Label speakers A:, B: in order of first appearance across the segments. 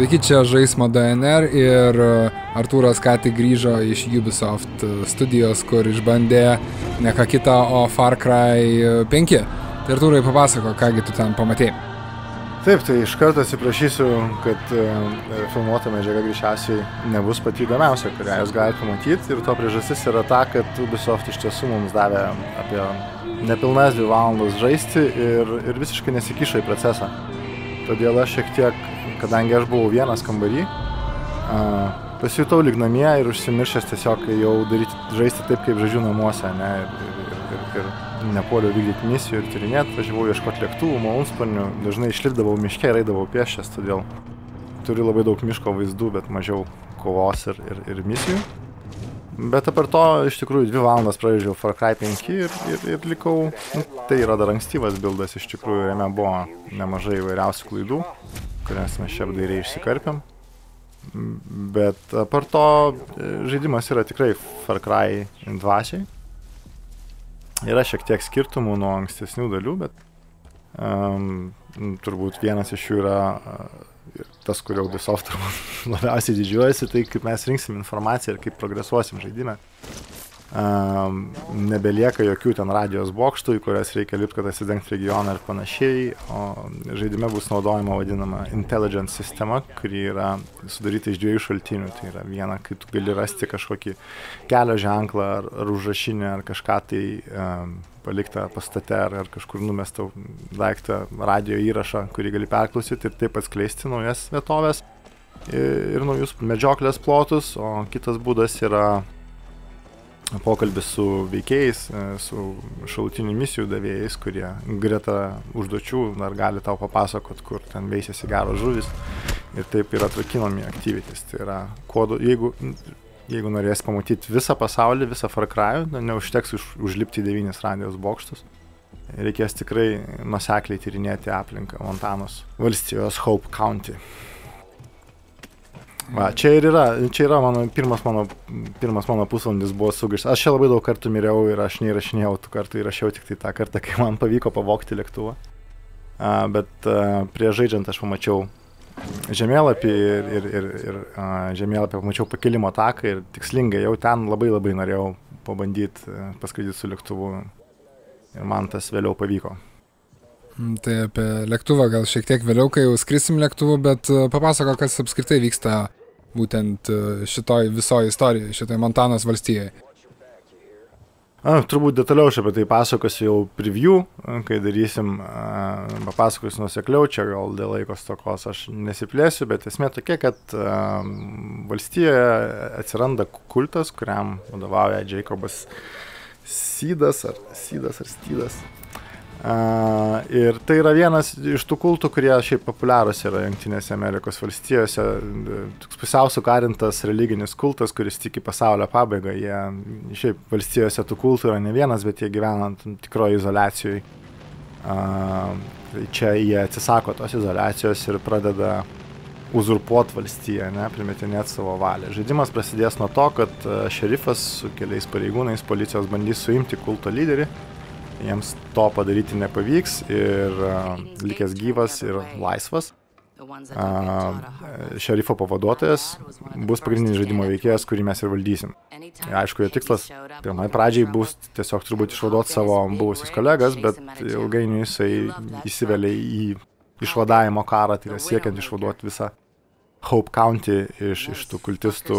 A: Sveiki, čia Žaismo DNR ir Artūras ką tik grįžo iš Ubisoft studijos, kur išbandė ne ką kitą, o Far Cry 5. Tai Artūrai, papasako, kągi tu ten pamatėjai.
B: Taip, tai iš karto atsiprašysiu, kad filmuota medžiaga greičiausiai nebus pati įdomiausia, kurią jūs galite pamatyti. Ir to priežastis yra ta, kad Ubisoft iš tiesų mums davė apie nepilnas 2 valandas žaisti ir visiškai nesikišo į procesą. Todėl aš šiek tiek, kadangi aš buvau vienas kambarį, pasijutau lyg namie ir užsimiršęs tiesiog jau žaisti taip, kaip žaidžiu namuose, ne, ir nepuoliau vykdyti misijų ir tyrinėti, važiavau ieškoti lėktuvų, malūnsparnių, dažnai išlipdavau miške ir eidavau pėsčias, todėl turiu labai daug miško vaizdų, bet mažiau kovos ir misijų. Bet apart to, iš tikrųjų, 2 valandas pražaidžiau Far Cry 5 ir likau, tai yra dar ankstyvas bildas, iš tikrųjų, jame buvo nemažai įvairiausių klaidų, kurias mes čia apdairiai išsikarpėm. Bet apart to, žaidimas yra tikrai Far Cry dvasiai. Yra šiek tiek skirtumų nuo ankstesnių dalių, bet turbūt vienas iš jų yra tas, kurio Ubisoft labiausiai didžiuojasi, tai kaip mes rinksim informaciją ir kaip progresuosim žaidime. Nebelieka jokių ten radijos bokštų, į kurias reikia lipti, kad atsidengti regioną ir panašiai, o žaidime bus naudojama vadinama Intelligence sistema, kuri yra sudaryta iš 2 šaltinių. Tai yra viena, kai tu gali rasti kažkokį kelio ženklą ar užrašinę ar kažką tai paliktą pastate ar kažkur numestą daiktą radio įrašą, kurį gali perklausyti ir taip atskleisti naujas vietovės ir naujus medžioklės plotus, o kitas būdas yra pokalbis su veikėjais, su šalutinių misijų davėjais, kurie greta užduočių dar gali tau papasakot, kur ten veisiasi geros žuvis ir taip yra atrakinami activities. Tai yra, jeigu norės pamatyti visą pasaulį, visą Far Cry, neužteks užlipti į 9 radijos bokštus. Reikės tikrai nuosekliai tyrinėti aplinką Montanos valstijos Hope County. Va, čia yra pirmas mano pusvalandis buvo sugaištas. Aš čia labai daug kartų miriau ir aš neįrašinėjau tų kartų, įrašiau tik tai tą kartą, kai man pavyko pavogti lėktuvą. Bet prieš žaidžiant aš pamačiau žemėlapį ir žemėlapį pamačiau pakilimo taką ir tikslingai jau ten labai norėjau pabandyti paskraidyti su lėktuvu ir man tas vėliau pavyko.
A: Tai apie lėktuvą gal šiek tiek vėliau, kai jau skrisim lėktuvu, bet papasako, kas apskritai vyksta būtent šitoj visoje istorijoje, šitoj Montanos valstijoje.
B: Turbūt detaliau aš apie tai pasakosiu jau preview, kai darysim, papasakosiu nuosekliau, čia gal dėl laiko stokos aš nesiplėsiu, bet esmė tokia, kad valstijoje atsiranda kultas, kuriam vadovauja Jacobas Seedas ar Stydas. Ir tai yra vienas iš tų kultų, kurie šiaip populiarūs yra Jungtinėse Amerikos valstijose, toks pusiau sukarintas religinis kultas, kuris tiki pasaulio pabaigą. Šiaip valstijose tų kultų yra ne vienas, bet jie gyvena tikroje izoliacijoje. Čia jie atsisako tos izoliacijos ir pradeda uzurpuoti valstiją, primetinėti savo valią. Žaidimas prasidės nuo to, kad šerifas su keliais pareigūnais policijos bandys suimti kulto lyderį. Jiems to padaryti nepavyks ir likęs gyvas ir laisvas. Šerifo pavaduotojas bus pagrindinis žaidimo veikėjas, kurį mes ir valdysim. Aišku, jo tikslas pirmai pradžiai bus tiesiog turbūt išvaduoti savo buvusius kolegas, bet ilgainiui jisai įsivelia į išvadavimo karą, tai yra siekiant išvaduoti visą Hope County iš tų kultistų,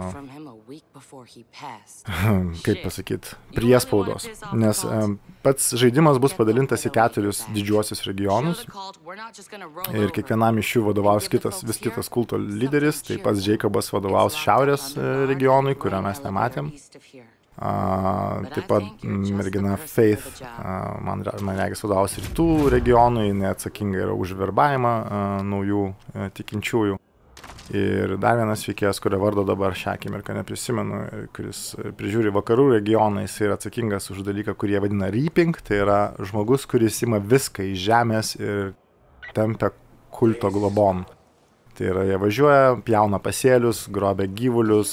B: kaip pasakyti, priespaudos. Nes pats žaidimas bus padalintas į 4 didžiuosius regionus ir kiekvienam iš jų vadovaus vis kitas kulto lyderis, tai pats Jacobas vadovaus šiaurės regionui, kurio mes nematėm. Taip pat mergina Faith, man regis vadovaus rytų regionui, jinai atsakinga yra už verbavimą naujų tikinčiųjų. Ir dar vienas veikėjas, kurio vardo dabar šią akimirką neprisimenu, kuris prižiūri vakarų regioną, jis yra atsakingas už dalyką, kurį jie vadina reaping, tai yra žmogus, kuris ima viską iš žemės ir tempia kulto globon. Tai yra, jie važiuoja, pjauna pasėlius, grobia gyvulius,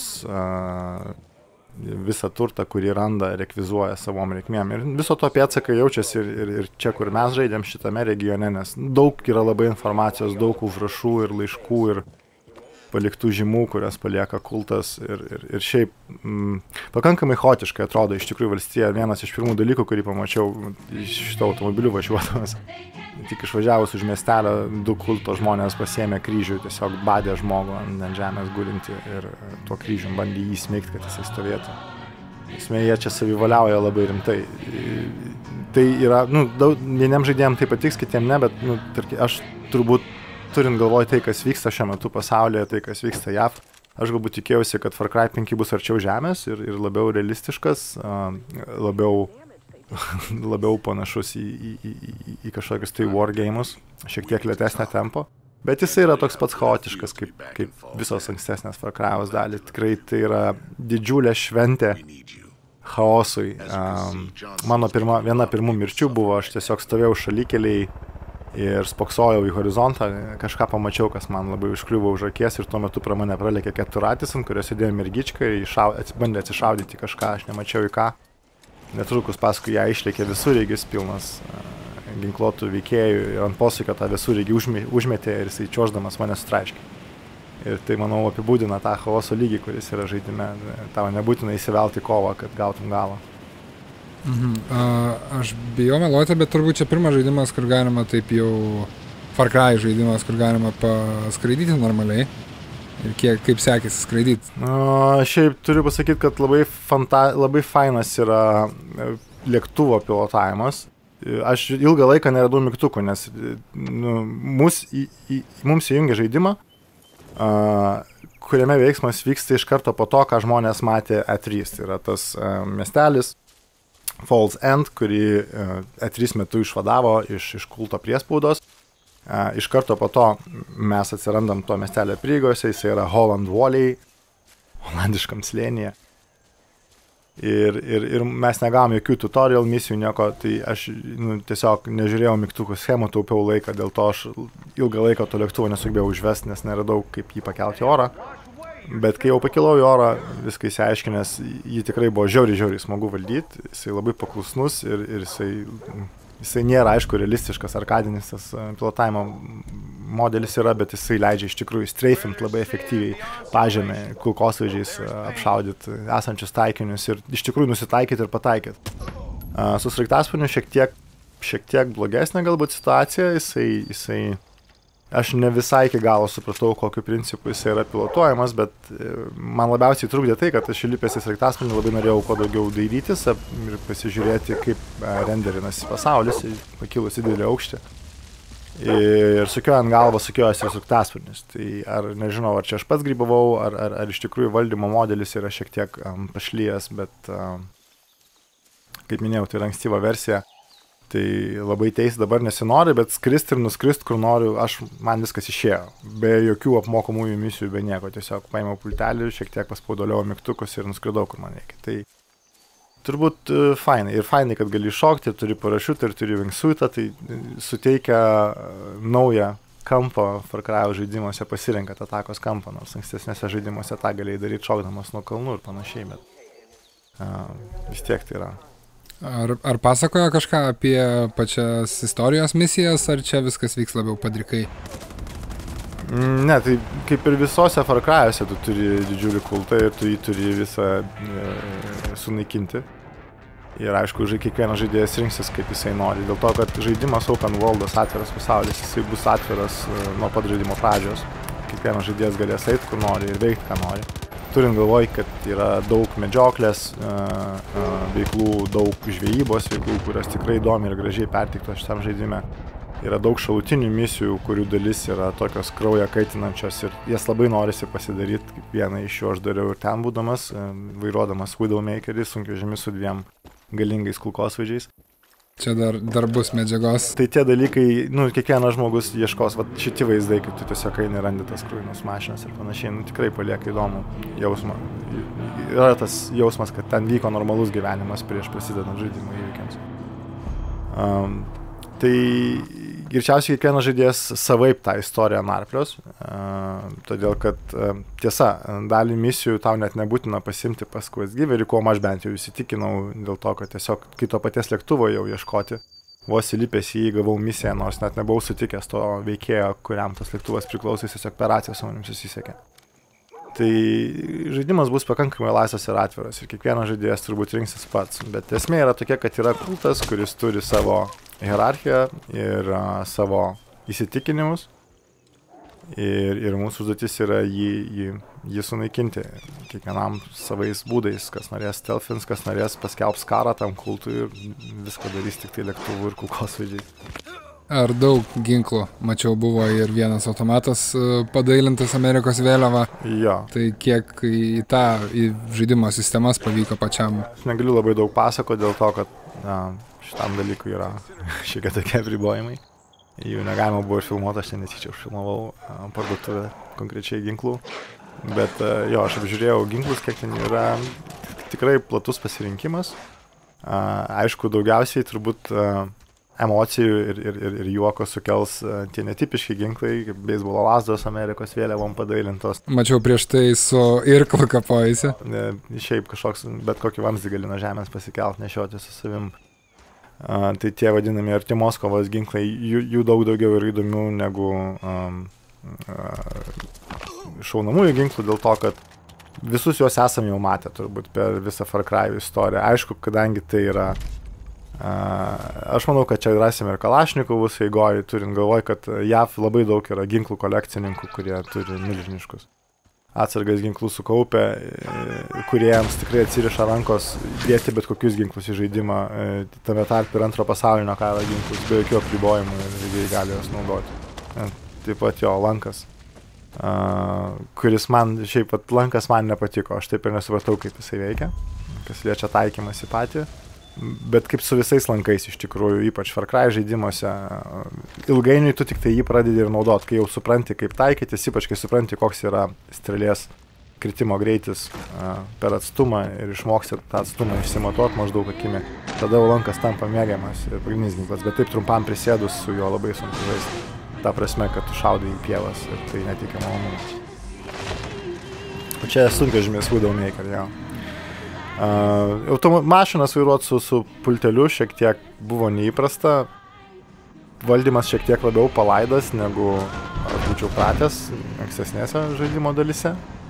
B: visą turtą, kurį randa, rekvizuoja savom reikmėm. Ir viso to pėdsakai jaučiasi ir čia, kur mes žaidėm šitame regione, nes daug yra labai informacijos, daug užrašų ir laiškų ir paliktų žymų, kurias palieka kultas ir šiaip pakankamai chaotiškai atrodo iš tikrųjų valstija. Vienas iš pirmų dalykų, kurį pamačiau iš šito automobiliu važiuodamas. Tik išvažiavus už miestelio, 2 kulto žmonės pasiėmė kryžių, tiesiog badė žmogų ant žemės gulinti ir tuo kryžium bandė jį įsmeigti, kad jisai stovėtų. Esmė, jie čia savivaliauja labai rimtai. Tai yra, vieniem žaidėjim tai patiks, kitiem ne, bet aš turbūt turint galvoj tai, kas vyksta šiuo metu pasaulyje, tai, kas vyksta JAV, aš galbūt tikėjausi, kad Far Cry 5 bus arčiau žemės ir labiau realistiškas, labiau panašus į kažkokius tai wargames, šiek tiek lėtesnio tempo. Bet jisai yra toks pats chaotiškas, kaip visos ankstesnės Far Cry'os dalį. Tikrai tai yra didžiulė šventė chaosui. Viena pirmų mirčių buvo, aš tiesiog stovėjau šalikeliai ir spoksojau į horizontą, kažką pamačiau, kas man labai užkliuvo už akies ir tuo metu pro mane pralėkė keturratis, ant kurio sėdėjo mergička ir bandė atsišaudyti kažką, aš nemačiau į ką. Netrukus paskui ją išlėkė visureigis pilnas ginkluotų veikėjų ir ant posūkio tą visureigį užmetė ir jisai čiuoždamas mane sutraiškė. Ir tai, manau, apibūdina tą chaoso lygį, kuris yra žaidime. Tau nebūtina įsivelti kovą, kad gautum galą.
A: Aš bijau meluoti, bet turbūt čia pirmas žaidimas, kur galima taip jau Far Cry žaidimas, kur galima paskraidyti normaliai. Ir kaip sekėsi skraidyti?
B: Šiaip turiu pasakyti, kad labai fainas yra lėktuvo pilotavimas. Aš ilgą laiką neradau mygtukų, nes mums įjungia žaidimą, kuriame veiksmas vyksta iš karto po to, ką žmonės matė E3. Tai yra tas miestelis Falls End, kurį E3 metu išvadavo iš kulto priespaudos. Iš karto po to mes atsirandam to miestelio prieigose, jisai yra Holland Valley, holandiškam slėnyje. Ir mes negavom jokių tutorial misijų, nieko, tai aš tiesiog nežiūrėjau mygtukų schemų, taupiau laiką, dėl to aš ilgą laiką to lėktuvo nesugebėjau užvesti, nes neradau, kaip jį pakelti į orą. Bet kai jau pakilau į orą, viską įsiaiškinęs, jį tikrai buvo žiauriai smagu valdyti, jisai labai paklusnus ir jisai nėra, aišku, realistiškas, arkadinis tas pilotavimo modelis yra, bet jisai leidžia iš tikrųjų streifint labai efektyviai pažemę, kulkosvaidžiais apšaudyti esančius taikinius ir iš tikrųjų nusitaikyti ir pataikyti. Su sraigtasparniu šiek tiek blogesnė galbūt situacija, aš ne visai iki galo supratau, kokiu principu jisai yra pilotuojamas, bet man labiausiai trukdė tai, kad aš įlipęs į sraigtasparnį labai norėjau kuo daugiau dairytis ir pasižiūrėti, kaip renderinasi pasaulis, pakilus į didelį aukštį. Ir sukiojant galvą sukiojosi ir sraigtasparnis. Tai nežinau, ar čia aš pats grybavau, ar iš tikrųjų valdymo modelis yra šiek tiek pašlyjęs, bet kaip minėjau, tai yra ankstyva versija. Tai labai teis dabar nesinori, bet skristi ir nuskrist, kur noriu, man viskas išėjo. Be jokių apmokomųjų misijų, be nieko. Tiesiog paėmiau pultelį, šiek tiek paspaudoliau mygtukus ir nuskridau, kur man reikia. Tai turbūt fainai. Ir fainai, kad gali šokti, turi parašiutą ir turi wingsuitą, tai suteikia naują kampą Far Cry žaidimuose, pasirenkat atakos kampą, nors ankstesnėse žaidimuose tą galėjai daryti šokdamas nuo kalnų ir panašiai, bet vis tiek tai yra.
A: Ar pasakojo kažką apie pačias istorijos misijas, ar čia viskas vyks labiau padrikai?
B: Ne, tai kaip ir visose Far Cry'ose tu turi didžiulį kultą ir tu jį turi visą sunaikinti. Ir aišku, kiekvienas žaidėjas rinksis, kaip jisai nori. Dėl to, kad žaidimas open worldas, atviras pasaulis, jisai bus atviras nuo pat žaidimo pradžios. Kiekvienas žaidėjas galės eiti, kur nori ir veikti, ką nori. Turint galvoj, kad yra daug medžioklės veiklų, daug žvejybos veiklų, kurios tikrai įdomi ir gražiai perteiktos šitam žaidime. Yra daug šalutinių misijų, kurių dalis yra tokios kraują kaitinančios ir jas labai norisi pasidaryti. Kaip vieną iš jų aš dariau ir ten būdamas, vairuodamas Widowmakerį, sunkvežimį su 2 galingais kulkosvaidžiais.
A: Čia dar bus medžiagos.
B: Tai tie dalykai, kiekvienas žmogus ieškos, šitie vaizdai, kaip tu tiesiog eini randi tas krūvinos mašinas ir panašiai, tikrai palieka įdomų jausmą. Yra tas jausmas, kad ten vyko normalus gyvenimas prieš prasidedant žaidimo įvykiams. Tai greičiausiai kiekvienas žaidėjas savaip tą istoriją narplios, todėl kad tiesa, dalį misijų tau net nebūtina pasimti pas questgiverį, kuo aš bent jau įsitikinau, dėl to, kad tiesiog kito paties lėktuvo jau ieškoti. Vos įlipęs į jį gavau misiją, nors net nebuvau sutikęs to veikėjo, kuriam tas lėktuvas priklausys, tiesiog per raciją su manim susisiekė. Tai žaidimas bus pakankamai laisvas ir atviras ir kiekvienas žaidėjas turbūt rinksis pats. Bet esmė yra tokia, kad yra kultas, kuris turi savo hierarchiją ir savo įsitikinimus. Ir mūsų užduotis yra jį sunaikinti kiekvienam savais būdais, kas norės stealthins, kas norės paskelbs karą tam kultui ir viską darys tik tai lėktuvų ir kulkosvaidžiais.
A: Ar daug ginklų? Mačiau, buvo ir vienas automatas padailintas Amerikos vėliava.
B: Jo.
A: Tai kiek į žaidimo sistemas pavyko pačiam?
B: Aš negaliu labai daug pasakoti dėl to, kad šitam dalykui yra šiek tiek tokie apribojimai. Jų negalima buvo ir filmuoti, aš netyčia užfilmavau parduotuvę konkrečiai ginklų. Bet jo, aš apžiūrėjau ginklus, kiek ten yra tikrai platus pasirinkimas. Aišku, daugiausiai turbūt emocijų ir juoko sukels tie netipiški ginklai, kaip beisbolo lazdos Amerikos vėliavom padailintos.
A: Mačiau prieš tai su irklu kapojusi.
B: Šiaip kažkoks, bet kokį vamzdį gali nuo žemės pasikelt, nešioti su savim. Tai tie vadinami artimos kovos ginklai, jų daug daugiau ir įdomių negu šaunamųjų ginklų, dėl to, kad visus juos esame jau matę turbūt per visą Far Cry istoriją. Aišku, kadangi tai yra aš manau, kad čia rasime ir Kalašnikovus eigoj, turint galvoj, kad JAV labai daug yra ginklų kolekcininkų, kurie turi milžiniškus atsargas ginklų sukaupę, kuriems tikrai atsiriša rankos dėti bet kokius ginklus į žaidimą, tame tarp ir antro pasaulinio karo ginklus, be jokių apribojimų ir žaidėjai gali juos naudoti. Taip pat jo lankas, kuris man, šiaip pat lankas man nepatiko, aš taip ir nesupratau, kaip jisai veikia, kas liečia taikymas į patį. Bet kaip su visais lankais iš tikrųjų, ypač Far Cry žaidimuose, ilgainiui tu tik tai jį pradedi ir naudot, kai jau supranti, kaip taikytis, ypač kai supranti, koks yra strėlės kritimo greitis per atstumą ir išmoksti tą atstumą išsimatuot maždaug akimi. Tada lankas tampa mėgiamas ir pagrindinis ginklas, bet taip trumpam prisėdus su juo labai sunku žaisti. Ta prasme, kad tu šaudai į pievas ir tai neteikia malonumo. Čia sunkvežimis Widowmaker, jo. Mašinas vairuoti su pulteliu šiek tiek buvo neįprasta, valdymas šiek tiek labiau palaidas, negu aš būčiau pratęs ankstesnėse žaidimo dalyse.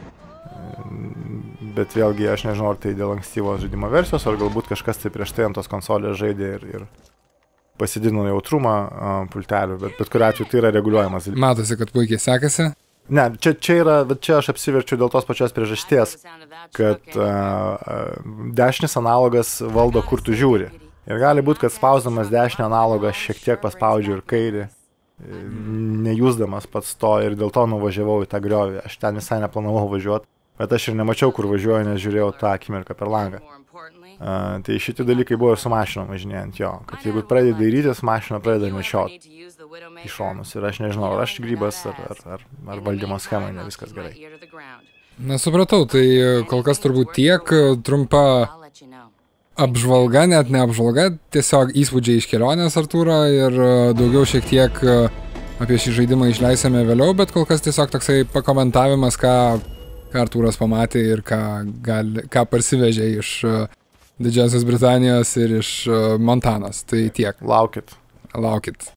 B: Bet vėlgi aš nežinau, ar tai dėl ankstyvos žaidimo versijos, ar galbūt kažkas tai prieš tai ant tos konsolės žaidė ir pasididino jautrumą pultelių, bet kuriuo atveju tai yra reguliuojamas.
A: Matosi, kad puikiai sekasi.
B: Ne, čia aš apsiverčiu dėl tos pačios priežasties, kad dešinis analogas valdo, kur tu žiūri. Ir gali būti, kad spausdamas dešinį analogą šiek tiek paspaudžiu ir kairį, nejusdamas pats to ir dėl to nuvažiavau į tą griovį. Aš ten visai neplanavau važiuoti, bet aš ir nemačiau, kur važiuoju, nes žiūrėjau tą akimirką per langą. Tai šitie dalykai buvo ir su mašinom važinėjant jo, kad jeigu pradedi dairytis, mašina pradeda nešiot į šonus ir aš nežinau, ar aš grybas, ar valdymo schemai, ne viskas gerai.
A: Nesupratau, tai kol kas turbūt tiek, trumpa apžvalga, net ne apžvalga, tiesiog įspūdžiai iš kelionės Artūro ir daugiau šiek tiek apie šį žaidimą išleisime vėliau, bet kol kas tiesiog toksai pakomentavimas, ką Artūras pamatė ir ką parsivežė iš Didžiosios Britanijos ir iš Montanos. Tai tiek.
B: Laukit.